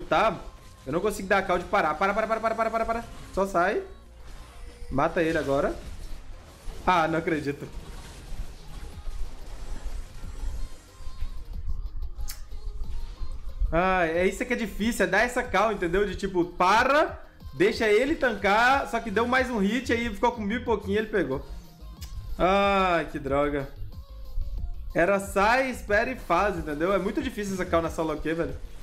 tá? Eu não consigo dar a call de parar. Para. Só sai. Mata ele agora. Ah, não acredito. Ah, é isso que é difícil, é dar essa call, entendeu? De tipo, para, deixa ele tancar, só que deu mais um hit, aí ficou com 1000 e pouquinho e ele pegou. Ai, que droga. Era sai, espera e faz, entendeu? É muito difícil essa call na solo queue, velho.